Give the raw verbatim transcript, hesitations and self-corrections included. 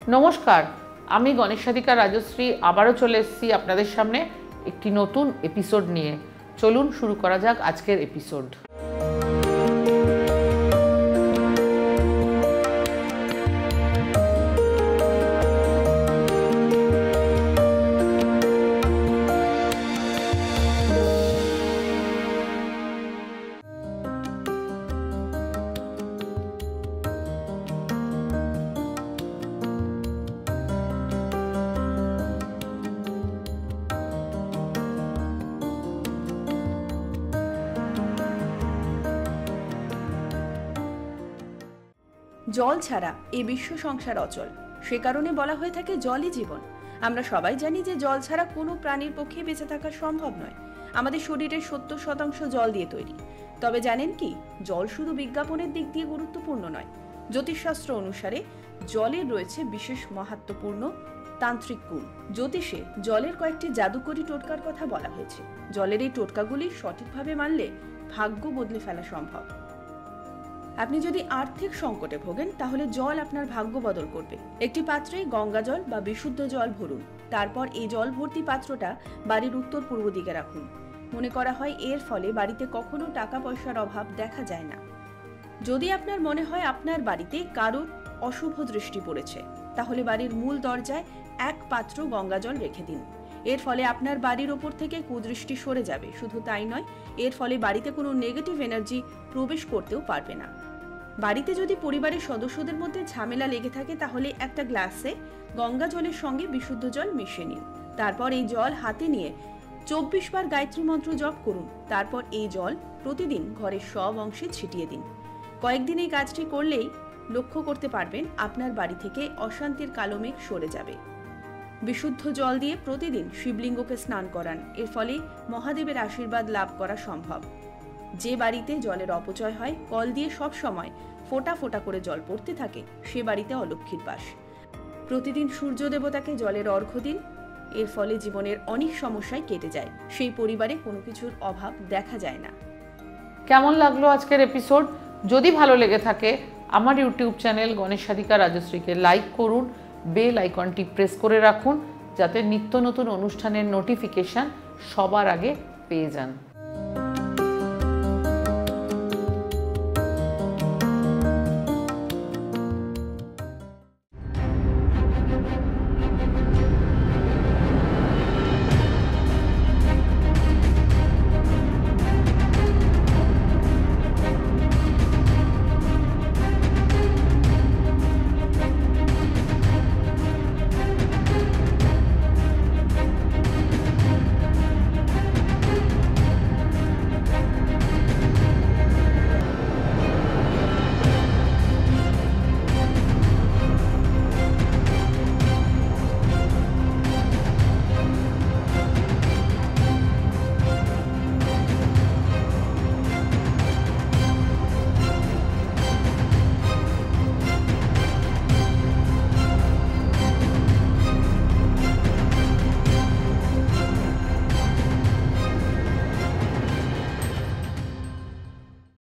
নমস্কার, আমি গণেশাধিকা রাজশ্রী আবারও চলে এসেছি আপনাদের সামনে একটি নতুন এপিসোড নিয়ে। চলুন শুরু করা যাক আজকের এপিসোড। জল ছাড়া এই বিশ্ব সংসার অচল, সে কারণে বলা হয়ে থাকে জলই জীবন। আমরা সবাই জানি যে জল ছাড়া কোনো প্রাণীর পক্ষে বেঁচে থাকা সম্ভব নয়। আমাদের শরীরের সত্তর শতাংশ জল দিয়ে তৈরি। তবে জানেন কি, জল শুধু বিজ্ঞাপনের দিক দিয়ে গুরুত্বপূর্ণ নয়। জ্যোতিষশাস্ত্র অনুসারে জলের রয়েছে বিশেষ মাহাত্ম্যপূর্ণ তান্ত্রিক গুণ। জ্যোতিষে জলের কয়েকটি জাদুকরী টোটকার কথা বলা হয়েছে। জলের এই টোটকাগুলি সঠিকভাবে মানলে ভাগ্য বদলে ফেলা সম্ভব। আপনি যদি আর্থিক সংকটে ভোগেন তাহলে জল আপনার ভাগ্য বদল করবে। একটি পাত্রে গঙ্গা জল বা বিশুদ্ধ জল ভরুন। তারপর এই জল ভর্তি পাত্রটা বাড়ির উত্তর পূর্ব দিকে রাখুন। মনে করা হয় এর ফলে বাড়িতে কখনো টাকা পয়সার অভাব দেখা যায় না। যদি আপনার মনে হয় আপনার বাড়িতে কারোর অশুভ দৃষ্টি পড়েছে, তাহলে বাড়ির মূল দরজায় এক পাত্র গঙ্গা জল রেখে দিন। এর ফলে আপনার বাড়ির ওপর থেকে কুদৃষ্টি সরে যাবে। শুধু তাই নয়, এর ফলে বাড়িতে কোনো নেগেটিভ এনার্জি প্রবেশ করতেও পারবে না। বাড়িতে যদি পরিবারের সদস্যদের মধ্যে ঝামেলা লেগে থাকে, তাহলে একটা গ্লাসে গঙ্গা জলের সঙ্গে বিশুদ্ধ জল মিশিয়ে নিন। তারপর এই জল হাতে নিয়ে চব্বিশ বার গায়ত্রী মন্ত্র জপ করুন। তারপর এই জল প্রতিদিন ঘরের সব অংশে ছিটিয়ে দিন। কয়েকদিন এই কাজটি করলেই লক্ষ্য করতে পারবেন আপনার বাড়ি থেকে অশান্তির কালো মেঘ সরে যাবে। বিশুদ্ধ জল দিয়ে প্রতিদিন শিবলিঙ্গকে স্নান করান। এর ফলে মহাদেবের আশীর্বাদ লাভ করা সম্ভব। যে বাড়িতে জলের অপচয় হয়, কল দিয়ে সব সময় ফোঁটা ফোঁটা করে জল পড়তে থাকে, সে বাড়িতে অলক্ষ্মীর বাস। প্রতিদিন সূর্য দেবতাকে জলের অর্ঘ্য দিন। এর ফলে জীবনের অনেক সমস্যায় কেটে যায়। সেই পরিবারে কোনো কিছুর অভাব দেখা যায় না। কেমন লাগলো আজকের এপিসোড? যদি ভালো লেগে থাকে আমার ইউটিউব চ্যানেল গণেশাধিকা রাজশ্রীকে লাইক করুন, বেল আইকনটি প্রেস করে রাখুন, যাতে নিত্য নতুন অনুষ্ঠানের নোটিফিকেশন সবার আগে পেয়ে যান।